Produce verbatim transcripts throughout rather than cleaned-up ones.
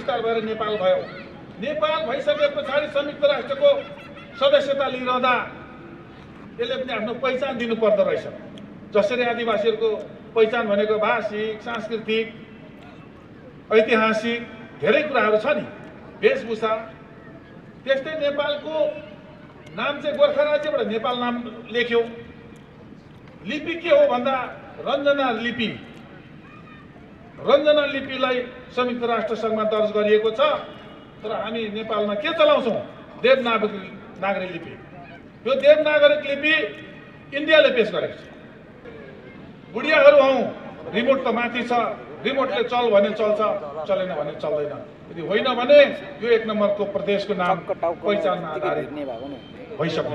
विस्तार भएर नेपाल भयो। नेपाल भइसके पछाडि संयुक्त राष्ट्रको सदस्यता लिइरहँदा यसले पनि आफ्नो पहिचान दिनु पर्दो रहेछ। जसरी आदिवासीहरूको पहिचान भनेको भाषिक, सांस्कृतिक, ऐतिहासिक धेरै कुराहरू छ नि, वेशभूषा। त्यस्तै नेपालको नाम चाहिँ गोर्खा राज्यबाट नेपाल नाम लेख्यो। लिपि के हो भन्दा रञ्जना लिपि। रञ्जना लिपिलाई संयुक्त राष्ट्र सङ्घमा दर्ज गरिएको छ, तर हामी नेपालमा के चलाउँछौँ? देवनागरी नागरी लिपि। यो देवनागरिक लिपि इन्डियाले पेश गरेको छ। बुढियाहरू हौँ, रिमोट त माथि छ, रिमोटले चल भने चल्छ, चलेन भने चल्दैन। यदि होइन भने यो एक नम्बरको प्रदेशको नाम पहिचानमा आधारित भइसक्यो।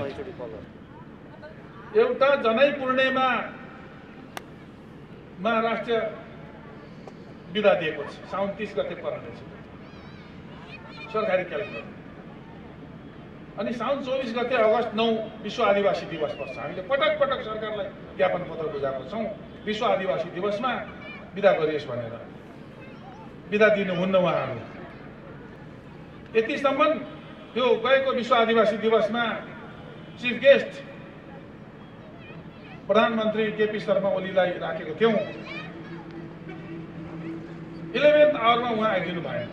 एउटा जनै पूर्णिमा महाराष्ट्रिय बिदा दिएको छ, साउन तीस गते पर्नेछ सरकारी क्यालेन्डर। अनि साउन चौबिस गते अगस्त नौ विश्व आदिवासी दिवस पर्छ। हामीले पटक पटक सरकारलाई ज्ञापन पत्र बुझाएको छौँ विश्व आदिवासी दिवसमा बिदा गरियोस् भनेर। बिदा दिनुहुन्न उहाँहरू। यतिसम्म त्यो गएको विश्व आदिवासी दिवसमा चिफ गेस्ट प्रधानमन्त्री केपी शर्मा ओलीलाई राखेको थियौँ। इलेभेन्थ आवरमा उहाँ आइदिनु भएन।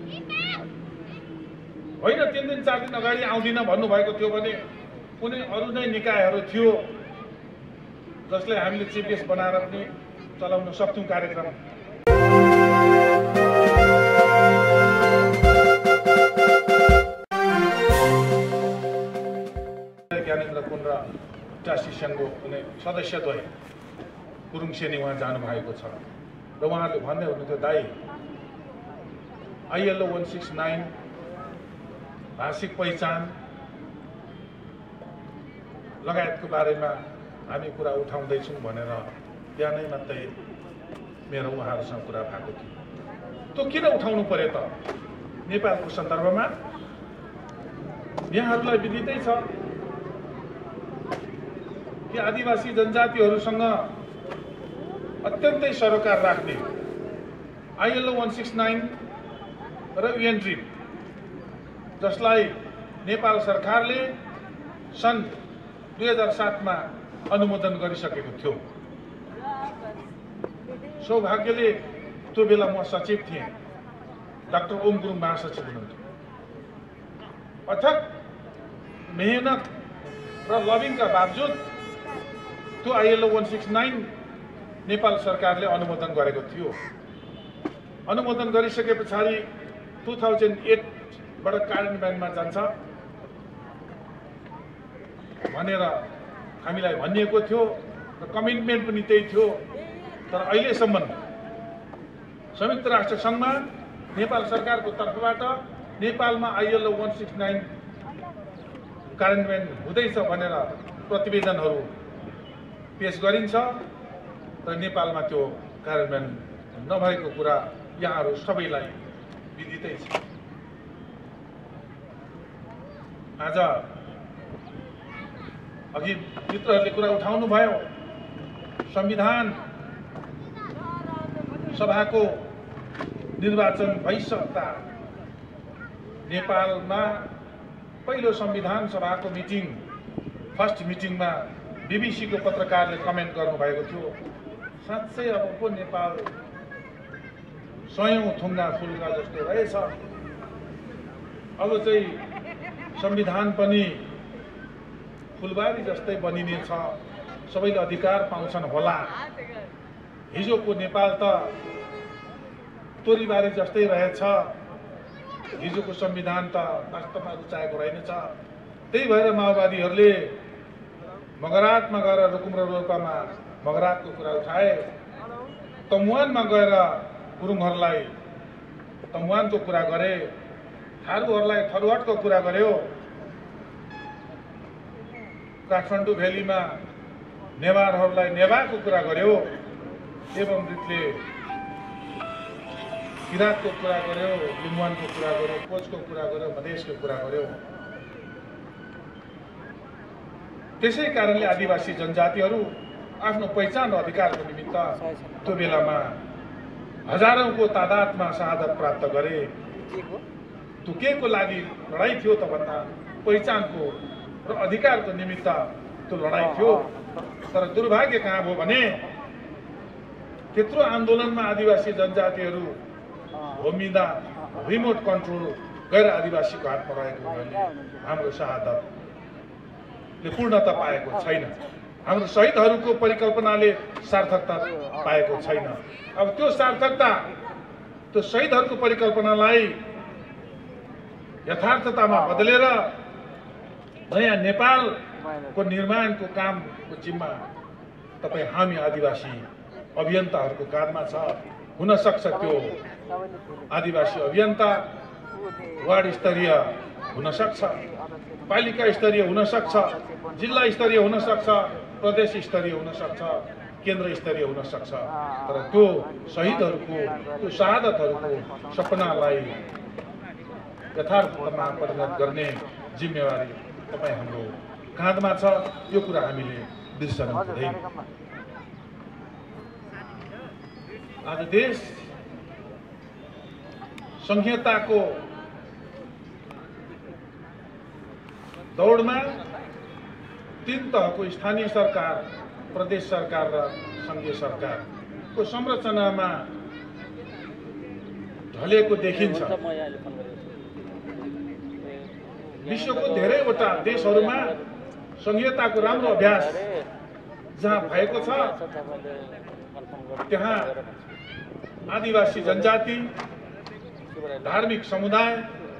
होइन तीन दिन चार दिन अगाडि आउँदिन भन्नुभएको थियो भने कुनै अरू नै निकायहरू थियो जसले हामीले चिफ गेस्ट बनाएर पनि चलाउन सक्थ्यौँ कार्यक्रम। ज्ञानेन्द्र कुन र टासी सङ्घको कुनै सदस्यद्वय गुरुङ सेनी उहाँ जानुभएको छ र उहाँहरूले भन्दै हुनुहुन्थ्यो, दाई आइएलओ वान सिक्स नाइन भाषिक पहिचान लगायतको बारेमा हामी कुरा उठाउँदैछौँ भनेर बिहानै मात्रै मेरो उहाँहरूसँग कुरा भएको थियो। त्यो किन उठाउनु पर्यो त? नेपालको सन्दर्भमा यहाँहरूलाई विदितै छ कि आदिवासी जनजातिहरूसँग अत्यन्तै सरोकार राख्ने आइएलओ वान सिक्स नाइन र युएनट्री जसलाई नेपाल सरकारले सन् दुई हजार सातमा अनुमोदन गरिसकेको थियो। सौभाग्यले त्यो बेला म सचिव थिएँ, डाक्टर ओम गुरुङ महासचिव हुनुहुन्थ्यो। अथक मेहनत र लबिङका बावजुद त्यो ILO one six nine Nepal सरकारले अनुमोदन गरेको थियो। अनुमोदन गरिसके पछाडि टु थाउजन्ड एटबाट कार्यान्वयनमा जान्छ भनेर हामीलाई भनिएको थियो र कमिटमेन्ट पनि त्यही थियो। तर अहिलेसम्म संयुक्त राष्ट्र सङ्घमा नेपाल सरकारको तर्फबाट नेपालमा आइएलओ वान सिक्स नाइन कार्यान्वयन हुँदैछ भनेर प्रतिवेदनहरू पेश गरिन्छ तर नेपालमा त्यो कार्यान्वयन नभएको कुरा यहाँहरू सबैलाई विदितै छ। आज अघि मित्रहरूले कुरा उठाउनु भयो, संविधान सभाको निर्वाचन भइसक्दा नेपालमा पहिलो संविधान सभाको मिटिङ फर्स्ट मिटिङमा बीबीसीको पत्रकारले कमेन्ट गर्नुभएको थियो, साँच्चै अब पो नेपाल सयौं थुङ्गा फुलका जस्तो रहेछ। अब चाहिँ संविधान पनि फुलबारी जस्तै बनिनेछ, सबैले अधिकार पाउँछन् होला। हिजोको नेपाल त तोरीबारी जस्तै रहेछ, हिजोको संविधान त वास्तवमा रुचाएको रहेनछ। त्यही भएर माओवादीहरूले मगरातमा गएर रुकुम र रोल्पामा मगरातको कुरा उठाए, तमुवानमा गएर गुरुङहरूलाई तमुवानको कुरा गरे, थारूहरूलाई थरुहटको कुरा गर्यो, काठमाडौँ भ्यालीमा नेवारहरूलाई नेवारको कुरा गर्यो, एवं रीतले किराँतको कुरा गर्यो, लिम्बुवानको कुरा गर्यो, कोचको कुरा गर्यो, मधेसको कुरा गर्यो। त्यसै कारणले आदिवासी जनजातिहरू आफ्नो पहिचान र अधिकारको निमित्त त्यो बेलामा हजारौंको तादादमा शहादत प्राप्त गरे। त्यो के को लागि लडाइँ थियो त भन्दा पहिचानको र अधिकारको निमित्त त्यो लडाइँ थियो। तर दुर्भाग्य कहाँ भयो भने त्यत्रो आन्दोलनमा आदिवासी जनजातिहरू होमिँदा रिमोट कन्ट्रोल गैर आदिवासीको हातमा रहेको हुनाले हाम्रो शहादतले पूर्णता पाएको छैन। हाम्रो शहीदहरूको परिकल्पनाले सार्थकता पाएको छैन। अब त्यो सार्थकता त्यो शहीदहरूको परिकल्पनालाई यथार्थतामा बदलेर नयाँ नेपालको निर्माणको कामको जिम्मा तपाईँ हामी आदिवासी अभियन्ताहरूको काँधमा छ। हुन सक्छ त्यो आदिवासी अभियन्ता वार्ड स्तरीय हुन सक्छ, पालिका स्तरीय हुन सक्छ, जिल्ला स्तरीय हुन सक्छ, प्रदेश स्तरीय हुन सक्छ, केन्द्र स्तरीय हुन सक्छ। तर त्यो शहीदहरूको त्यो शहादतहरूको सपनालाई यथार्थमा परिणत गर्ने जिम्मेवारी तपाईँ हाम्रो काँधमा छ। यो कुरा हामीले बिर्सन हुँदैन। आज देश संहिताको दौडमा तीन तहको स्थानीय सरकार, प्रदेश सरकार र संघीय सरकारको संरचनामा ढलेको देखिन्छ। विश्वको धेरैवटा देशहरूमा संहिताको राम्रो अभ्यास जहाँ भएको छ त्यहाँ आदिवासी जनजाति, धार्मिक समुदाय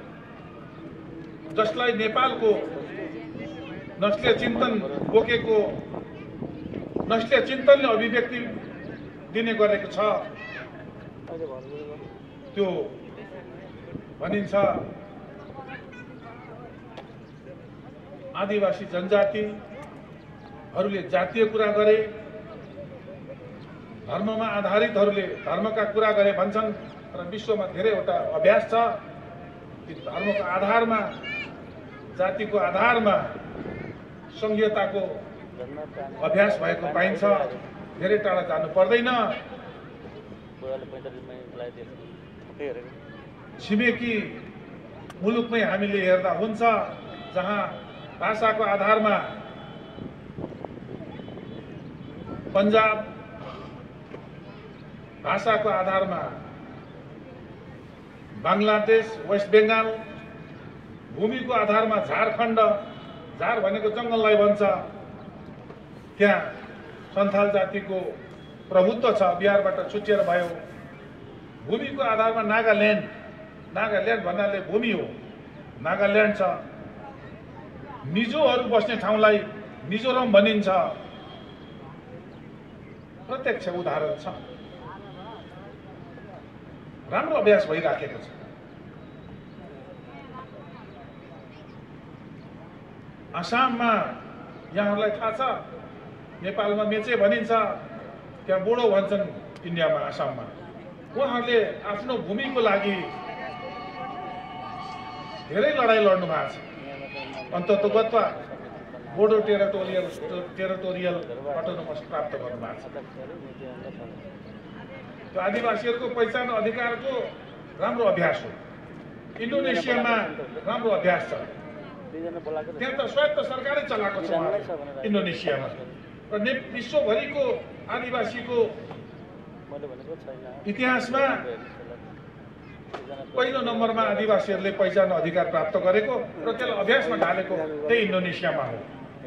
जसलाई नेपालको नस्लीय चिन्तन बोकेको नस्लीय चिन्तनले अभिव्यक्ति दिने गरेको छ त्यो भनिन्छ। आदिवासी जनजातिहरूले जातीय कुरा गरे, धर्ममा आधारितहरूले धर्मका कुरा गरे भन्छन्। र विश्वमा धेरैवटा अभ्यास छ कि धर्मको आधारमा, जातिको आधारमा संहिताको अभ्यास भएको पाइन्छ। धेरै टाढा जानु पर्दैन। छिमेकी मुलुकमै हामीले हेर्दा हुन्छ जहाँ भाषाको आधारमा पन्जाब, भाषाको आधारमा बांग्लादेश, वेस्ट बेंगाल, भूमिको आधारमा झारखण्ड, झार भनेको जङ्गललाई भन्छ, त्यहाँ सन्थाल जातिको प्रभुत्व छ, बिहारबाट छुटिएर भयो। भूमिको आधारमा नागाल्यान्ड, नागाल्यान्ड भन्नाले भूमि हो, नागाल्यान्ड छ। मिजोहरू बस्ने ठाउँलाई मिजोरम भनिन्छ। प्रत्यक्ष उदाहरण छ। राम्रो अभ्यास भइराखेको छ। आसाममा यहाँहरूलाई थाहा छ, नेपालमा मेचे भनिन्छ, त्यहाँ बोडो भन्छन् इन्डियामा, आसाममा। उहाँहरूले आफ्नो भूमिको लागि धेरै लडाइँ लड्नु भएको छ। अन्ततोगत्वा बोडो टेरिटोरियल टेरिटोरियल अटोनोमस प्राप्त गर्नुभएको छ। त्यो आदिवासीहरूको पहिचान अधिकारको राम्रो अभ्यास हो। इन्डोनेसियामा राम्रो अभ्यास छ। त्यहाँ त स्वायत्त सरकारै चलाएको छ इन्डोनेसियामा। र विश्वभरिको आदिवासीको इतिहासमा पहिलो नम्बरमा आदिवासीहरूले पहिचान अधिकार प्राप्त गरेको र त्यसलाई अभ्यासमा ढालेको त्यही इन्डोनेसियामा हो।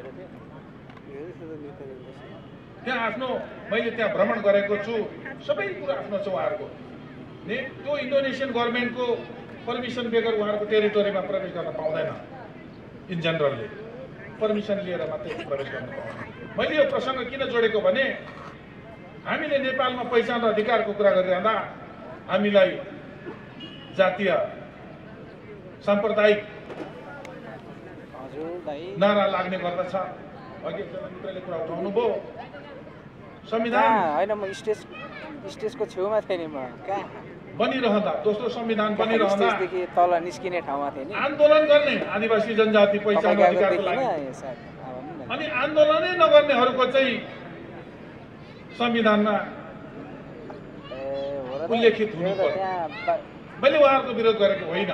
त्यहाँ आफ्नो मैले त्यहाँ भ्रमण गरेको छु, सबै कुरा आफ्नो छ उहाँहरूको। ने त्यो इन्डोनेसियन गभर्मेन्टको पर्मिसन बेगर उहाँहरूको टेरिटोरीमा प्रवेश गर्न पाउँदैन। इन जनरलले पर्मिसन लिएर मात्रै प्रवेश गर्न पाउँदैन। मैले यो प्रसङ्ग किन जोडेको भने हामीले नेपालमा पहिचान र अधिकारको कुरा गरिरहँदा हामीलाई जातीय साम्प्रदायिक नारा लाग्ने गर्दछ। अघि मित्रले कुरा उठाउनु भयो, संविधान होइन, म स्टेज स्टेजको छेउमा थिएँ नि, म कहाँ बनिरहँदा दोस्रो संविधान बनिरहँदा तल निस्किने ठाउँमा थिएँ नि, आन्दोलन गर्ने आदिवासी जनजाति पहिचान अधिकारको लागि। अनि आन्दोलनै नगर्नेहरूको चाहिँ संविधानमा उल्लेखित हुनु पर्यो। मैले उहाँहरूको विरोध गरेको होइन।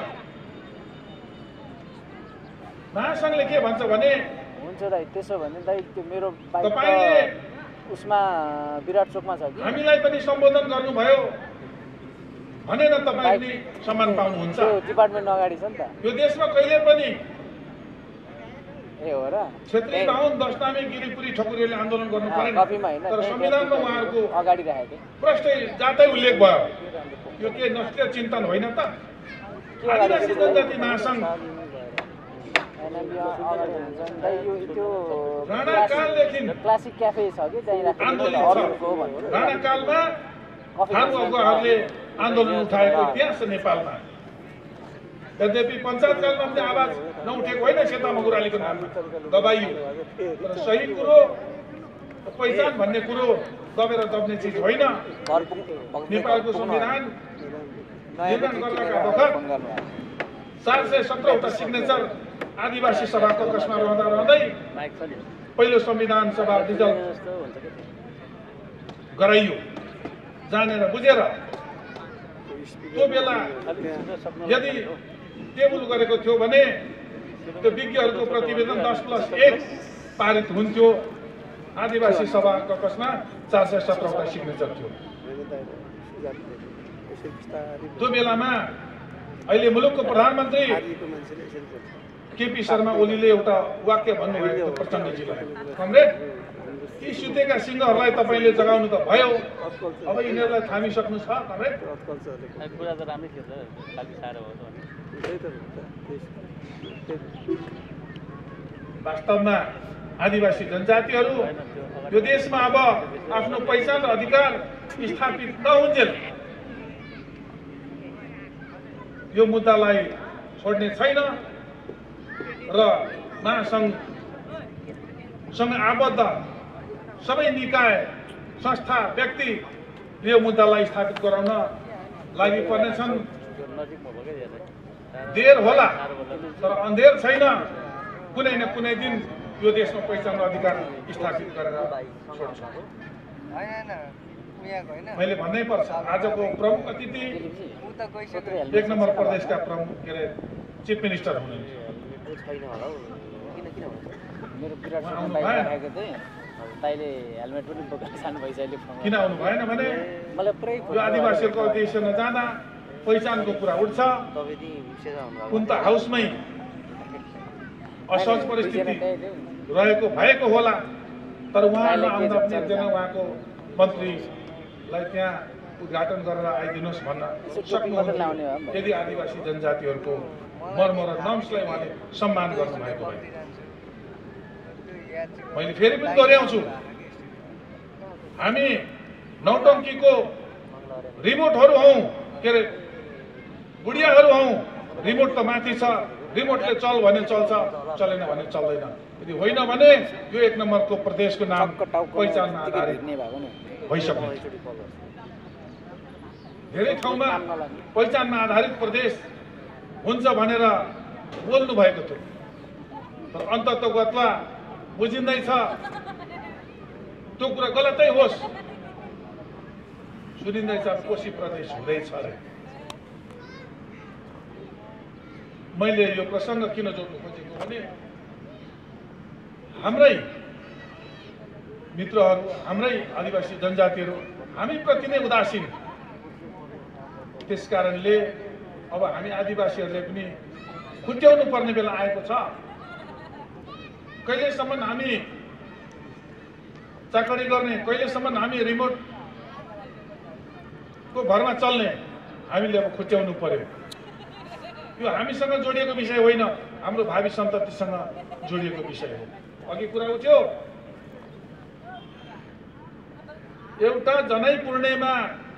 महासङ्घले के भन्छ भने हुन्छ दाइ, त्यसो भने दाइ त्यो मेरो बाइक तपाईँले उसमा विराट चोकमा छ कि हामीलाई पनि सम्बोधन गर्नुभयो भनेर तपाईँ पनि सम्मान पाउनुहुन्छ। त्यो डिपार्टमेन्ट अगाडि छ नि त। यो देशमा कहिले पनि ए हो र क्षेत्रीय बाहुन दस्तामे गिरिपुरी ठकुरीले आन्दोलन गर्नु परेन, कपीमा हैन तर संविधानमा उहाँहरूको अगाडि राखेको प्रष्टै जातै उल्लेख भयो। यो के नस्लीय चिन्तन होइन त? आदिवासी जनजाति महासङ्घ राणाकालदेखि क्लासिक क्याफे छ कि त्यही आन्दोलन छ। राणाकालमा थारू अगुवाहरूले आन्दोलन उठाएको इतिहास छ नेपालमा। यद्यपि पञ्चायतकालमा पनि आवाज नउठेको होइन सेता मगुरालीको नाममा दबाइयो, तर सही कुरो पहिचान भन्ने कुरो दबेर दब्ने चिज होइन। नेपालको संविधान निर्माण गर्नका बखत चार सय सत्रवटा सिग्नेचर आदिवासी सभाको कक्षमा रहँदा रहँदै पहिलो संविधान सभा रिजल्ट गराइयो जानेर बुझेर। त्यो बेला यदि टेबल गरेको थियो भने त्यो विज्ञहरूको प्रतिवेदन दस प्लस एक पारित हुन्थ्यो। आदिवासी सभा कक्षमा चार सय सत्रवटा सिग्नेचर थियो। त्यो बेलामा अहिले मुलुकको प्रधानमन्त्री केपी शर्मा ओलीले एउटा वाक्य भन्नुभएको थियो प्रचण्डजीलाई, कमरेड यी सुतेका सिंहहरूलाई तपाईँले जगाउनु त भयो, अब यिनीहरूलाई थामिसक्नु छ कमरेड। कुरा त राम्रै थियो त, खालि साह्रो हो वास्तवमा आदिवासी जनजातिहरू यो देशमा अब आफ्नो पहिचान र अधिकार स्थापित नहुन्जेल यो मुद्दालाई छोड्ने छैन र महासङ्घसँग आबद्ध सबै निकाय संस्था व्यक्ति यो मुद्दालाई स्थापित गराउन लागि पर्नेछन्। देर होला तर अन्धेर छैन। कुनै न कुनै दिन यो देशमा पहिचान र अधिकार स्थापित गरेर छोड्छ। मैले भन्नै पर्छ, आजको प्रमुख अतिथि एक नम्बर प्रदेशका प्रमुख के अरे चिफ मिनिस्टर हुनुहुन्छ। किन आउनु भएन भने यो आदिवासीहरूको देशमा जाँदा पहिचानको कुरा उठ्छ। कुन त हाउसमै असहज परिस्थिति रहेको भएको होला, तर उहाँ नआउँदा पनि एकजना उहाँको मन्त्रीलाई त्यहाँ उद्घाटन गरेर आइदिनुहोस् भन्न सक्नुहुन्थ्यो यदि आदिवासी जनजातिहरूको मर्म र नम्सलाई उहाँले सम्मान गर्नुभएको भए। मैले फेरि पनि दोहोऱ्याउँछु, हामी नौटङ्कीको रिमोटहरू हौँ, के अरे बुढियाहरू हौँ। रिमोट त माथि छ, रिमोटले चल भने चल्छ, चलेन भने चल्दैन। यदि होइन भने यो एक नम्बरको प्रदेशको नाम पहिचानमा आधारित भइसक्यो। धेरै ठाउँमा पहिचानमा आधारित प्रदेश हुन्छ भनेर बोल्नु भएको थियो, तर अन्ततोगतमा बुझिँदैछ त्यो कुरा गलतै होस्। सुनिँदैछ कोशी प्रदेश हुँदैछ अरे। मैले यो प्रसङ्ग किन जोड्नु खोजेको भने हाम्रै मित्रहरू, हाम्रै आदिवासी जनजातिहरू हामीप्रति नै उदासीन। त्यस कारणले अब हामी आदिवासीहरूले पनि खुट्याउनु पर्ने बेला आएको छ। कहिलेसम्म हामी चाकरी गर्ने, कहिलेसम्म हामी रिमोटको भरमा चल्ने, हामीले अब खुट्याउनु पर्यो। यो हामीसँग जोडिएको विषय होइन, हाम्रो भावी सन्ततिसँग जोडिएको विषय हो। अघि कुरा उठ्यो एउटा जनै पूर्णिमा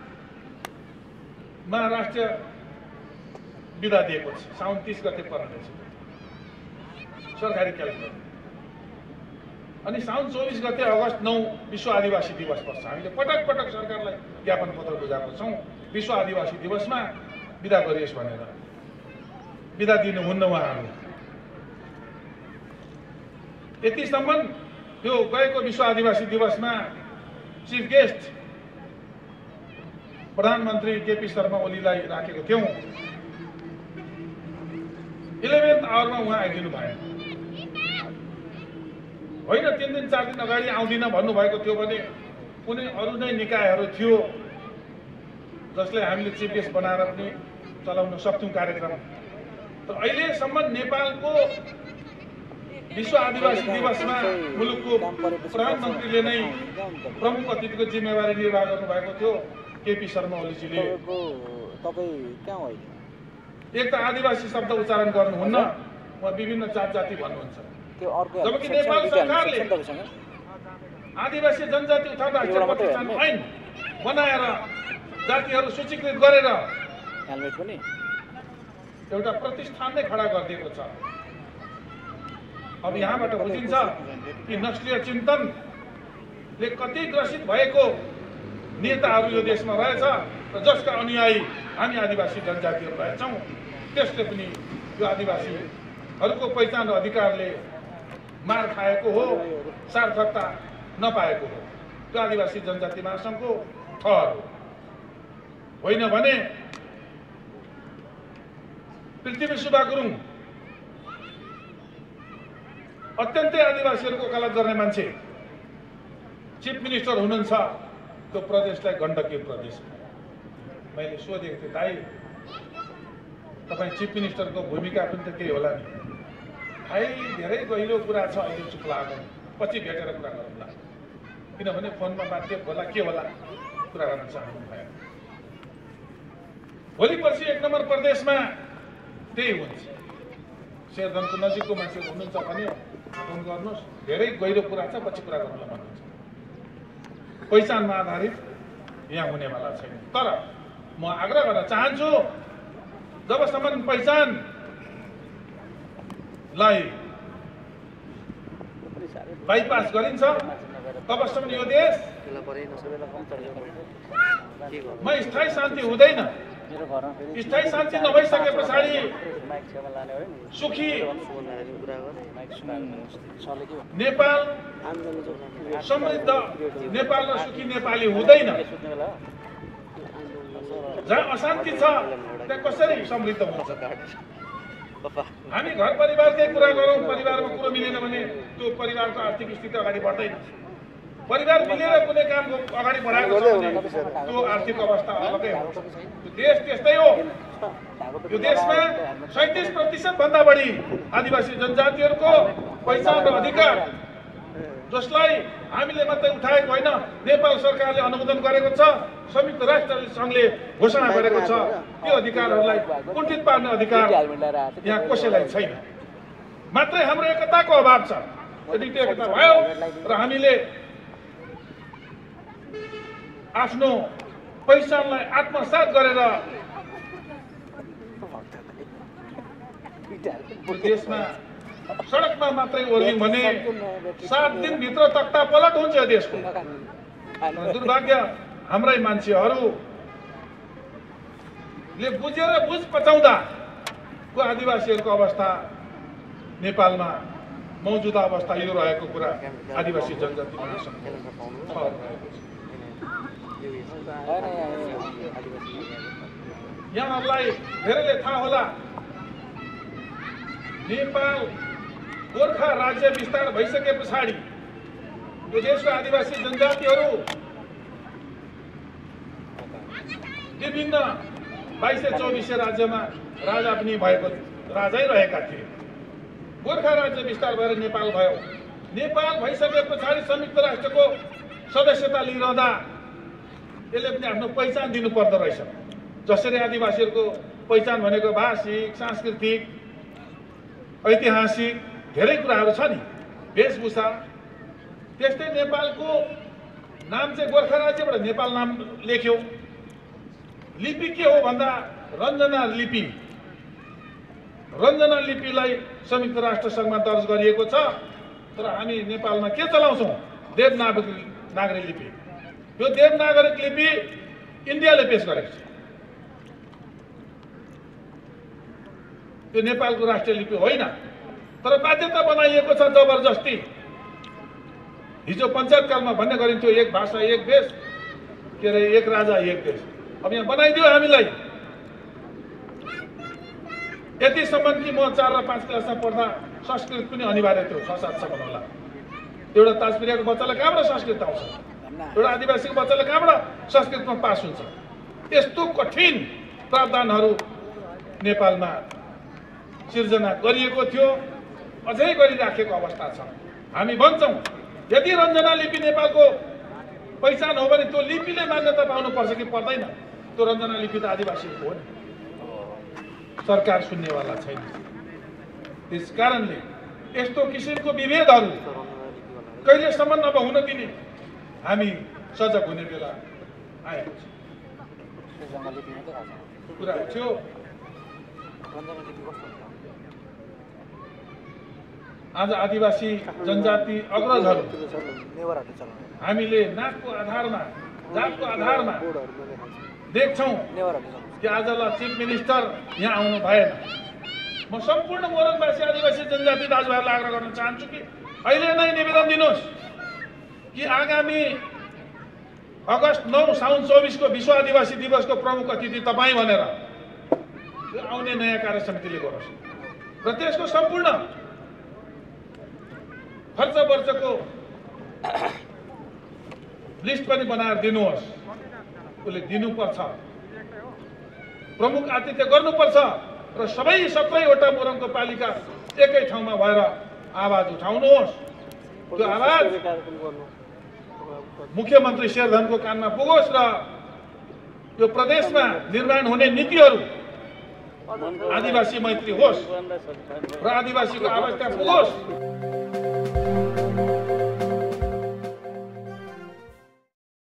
मा राष्ट्रिय बिदा दिएको छ, साउन तीस गते पर्नेछ सरकारी क्यालेन्डर। अनि साउन चौबिस गते अगस्त नौ विश्व आदिवासी दिवस पर्छ। हामीले पटक पटक सरकारलाई ज्ञापन पत्र बुझाएको छौँ विश्व आदिवासी दिवसमा बिदा गरियोस् भनेर। बिदा दिनुहुन्न उहाँहरू। यतिसम्म यो गएको विश्व आदिवासी दिवसमा चिफ गेस्ट प्रधानमन्त्री केपी शर्मा ओलीलाई राखेको थियौँ। इलेभेन्थ आवरमा उहाँ आइदिनु भएन। होइन तिन दिन चार दिन अगाडि आउँदिन भन्नुभएको थियो भने कुनै अरू नै निकायहरू थियो जसले हामीले चिफ गेस्ट बनाएर पनि चलाउन सक्थ्यौँ कार्यक्रम। तर अहिलेसम्म नेपालको विश्व आदिवासी दिवसमा मुलुकको प्रधानमन्त्रीले नै प्रमुख अतिथिको जिम्मेवारी निर्वाह गर्नुभएको थियो केपी शर्मा ओलीजीले। एक त आदिवासी शब्द उच्चारण गर्नुहुन्न, उहाँ विभिन्न जात जाति भन्नुहुन्छ। जबकि नेपाल सरकारले आदिवासी जनजाति उठाउन राष्ट्रिय प्रतिष्ठान ऐन बनाएर जातिहरू सूचीकृत गरेर एउटा प्रतिष्ठान नै खडा गरिदिएको छ। अब यहाँबाट बुझिन्छ कि नक्सलीय चिन्तनले कति ग्रसित भएको नेताहरू यो देशमा रहेछ र जसका अनुयायी हामी आदिवासी जनजातिहरू रहेछौँ। त्यसले पनि यो आदिवासीहरूको पहिचान र अधिकारले मार खाएको हो, सार्थकता नपाएको हो। त्यो आदिवासी जनजाति महासङ्घको ठहर हो। होइन भने पृथ्वी सुब्बा गुरुङ अत्यन्तै आदिवासीहरूको वकालत गर्ने मान्छे चिफ मिनिस्टर हुनुहुन्छ त्यो प्रदेशलाई गण्डकी प्रदेश। मैले सोधेको थिएँ, दाइ तपाईँ चिफ मिनिस्टरको भूमिका पनि त केही होला नि? भाइ धेरै गहिरो कुरा छ, अहिले चुप लाग्यो, पछि भेटेर कुरा गरौँला, किनभने फोनमा बाध्य होला के होला कुरा गर्न चाहनु भयो। भोलि पर्सि एक नम्बर प्रदेशमा त्यही हुन्छ। शेरधनको नजिकको मान्छे हुनुहुन्छ भने फोन गर्नुहोस्, धेरै गहिरो कुरा छ, पछि कुरा गर्नुलाई भन्नुहुन्छ। पहिचानमा आधारित यहाँ हुनेवाला छैन। तर म आग्रह गर्न चाहन्छु, जबसम्म पहिचानलाई बाइपास गरिन्छ तबसम्म यो देशमा स्थायी शान्ति हुँदैन। स्थायी शान्ति नभइसके पछाडि सुखी नेपाल, समृद्ध नेपाल र सुखी नेपाली हुँदैन। जहाँ अशान्ति छ त्यहाँ कसरी समृद्ध हुन्छ? हामी घर परिवारकै कुरा गरौँ, परिवारमा कुरो मिलेन भने त्यो परिवारको आर्थिक स्थिति अगाडि बढ्दैन। परिवार मिलेर कुनै काम अगाडि बढाएको छ भने त्यो आर्थिक अवस्था अलगै हुन्छ। देश त्यस्तै हो। यो देशमा सैतिस प्रतिशत भन्दा बढी आदिवासी जनजातिहरूको पहिचान र अधिकार, जसलाई हामीले मात्रै उठाएको होइन, नेपाल सरकारले अनुमोदन गरेको छ, संयुक्त राष्ट्र सङ्घले घोषणा गरेको छ। त्यो अधिकारहरूलाई कुण्ठित पार्ने अधिकार यहाँ कसैलाई छैन। मात्रै हाम्रो एकताको अभाव छ। यदि त्यो एकता भयो र हामीले आफ्नो पहिचानलाई आत्मसात गरेर देशमा सडकमा मात्रै ओर्ल्यौँ भने सात दिनभित्र तख्ता पलट हुन्छ यो देशको। दुर्भाग्य हाम्रै मान्छेहरूले बुझेर बुझ पचाउँदाको आदिवासीहरूको अवस्था नेपालमा मौजुदा अवस्था यो रहेको कुरा आदिवासी जनजाति महासङ्घ यहाँहरूलाई धेरैले थाहा होला, नेपाल गोर्खा राज्य विस्तार भइसके पछाडि यो देशको आदिवासी जनजातिहरू विभिन्न बाइस चौबिस राज्यमा राजा पनि भएको राजै रहेका थिए। गोर्खा राज्य विस्तार भएर नेपाल भयो। नेपाल भइसके पछाडि संयुक्त राष्ट्रको सदस्यता लिइरहँदा यसले पनि आफ्नो पहिचान दिनु पर्दो रहेछ। जसरी आदिवासीहरूको पहिचान भनेको भाषिक, सांस्कृतिक, ऐतिहासिक धेरै कुराहरू छ नि, वेशभूषा, त्यस्तै नेपालको नाम चाहिँ गोर्खा राज्यबाट नेपाल नाम लेख्यो। लिपि के हो भन्दा रञ्जना लिपि। रञ्जना लिपिलाई संयुक्त राष्ट्र सङ्घमा दर्ज गरिएको छ। तर हामी नेपालमा के चलाउँछौँ? देवनागरी नागरी लिपि। यो देवनागरिक लिपि इन्डियाले पेश गरेको छ। त्यो नेपालको राष्ट्रिय लिपि होइन, तर बाध्यता बनाइएको छ जबरजस्ती। हिजो पञ्चायतकालमा भन्ने गरिन्थ्यो एक भाषा एक देश, के अरे एक राजा एक देश। अब यहाँ बनाइदियो हामीलाई। यतिसम्म कि म चार र पाँच क्लासमा पढ्दा संस्कृत पनि अनिवार्य थियो, छ सातसम्म होला। एउटा ताजपिरियाको बच्चालाई कहाँबाट संस्कृत आउँछ? एउटा आदिवासीको बच्चालाई कहाँबाट संस्कृतमा पास हुन्छ? यस्तो कठिन प्रावधानहरू नेपालमा सिर्जना गरिएको थियो, अझै गरिराखेको अवस्था छ। हामी भन्छौँ यदि रञ्जना लिपि नेपालको पहिचान हो भने त्यो लिपिले मान्यता पाउनुपर्छ कि पर्दैन? त्यो रञ्जना लिपि त आदिवासीको हो नि, सरकार सुन्नेवाला छैन। त्यस कारणले यस्तो किसिमको विभेदहरू कहिलेसम्म नहुन दिने हामी सजग हुने बेला आएको छ। कुरा थियो आज आदिवासी जनजाति अग्रजहरू हामीले नाकको आधारमा, जातको आधारमा देख्छौँ कि आजलाई चिफ मिनिस्टर यहाँ आउनु भएन। म सम्पूर्ण मोरङवासी आदिवासी जनजाति दाजुभाइहरूलाई आग्रह गर्न चाहन्छु कि अहिले नै निवेदन दिनुहोस् कि आगामी अगस्त नौ साउन चौबिसको विश्व आदिवासी दिवसको प्रमुख अतिथि तपाईँ भनेर आउने नयाँ कार्य समितिले गरोस् र त्यसको सम्पूर्ण खर्च वर्चको लिस्ट पनि बनाएर दिनुहोस्। उसले दिनुपर्छ, प्रमुख आतिथ्य गर्नुपर्छ र सबै सत्रैवटा मोरङको पालिका एकै ठाउँमा भएर आवाज उठाउनुहोस्। त्यो आवाज मुख्यमन्त्री शेरधनको कानमा पुगोस् र यो प्रदेशमा निर्माण हुने नीतिहरू आदिवासी मैत्री होस् र आदिवासीको आवाज त्यहाँ पुगोस्।